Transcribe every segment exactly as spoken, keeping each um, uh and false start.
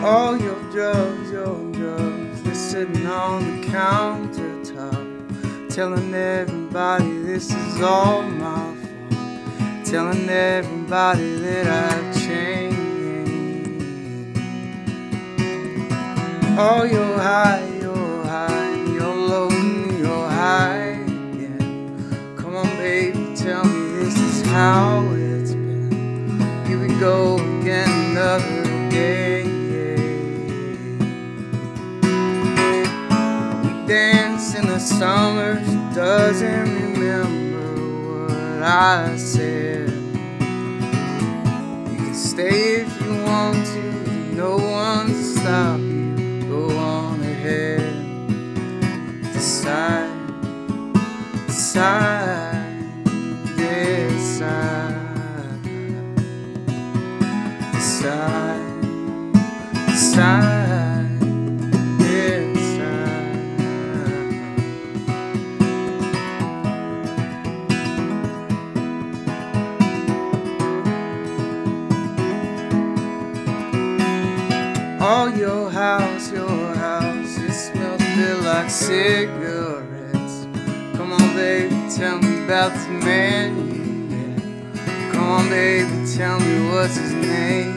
All your drugs, your drugs, they're sitting on the countertop, telling everybody this is all my fault, telling everybody that I've changed. Oh, you're high, you're high, you're low, you're high again. Come on, baby, tell me this is how it's been. Here we go again, another day. Dance in the summer, she doesn't remember what I said. You can stay if you want to, no one to stop you. Go on ahead, decide, decide, decide, decide, decide. Oh, your house, your house, it smells a bit like cigarettes. Come on, baby, tell me about the man you met. Come on, baby, tell me what's his name.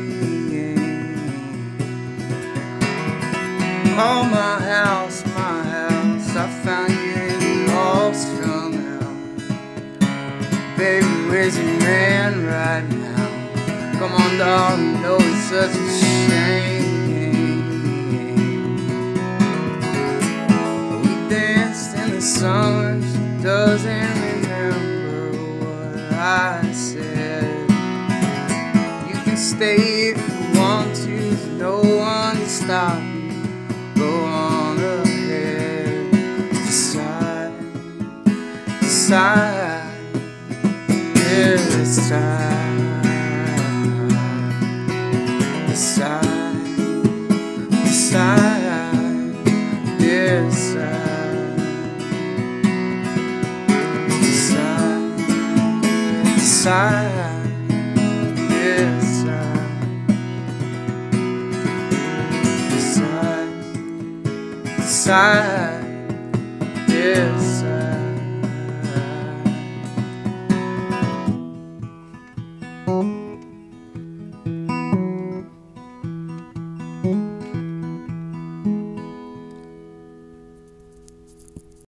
Oh, my house, my house, I found you in all strung out. Baby, where's your man right now? Come on, darling, know it's such a shame. Summer, she doesn't remember what I said. You can stay if you want to, there's no one to stop you. Go on ahead, decide, decide, yeah, decide, decide, decide, yeah, decide. Decide, yes, decide, decide, yes.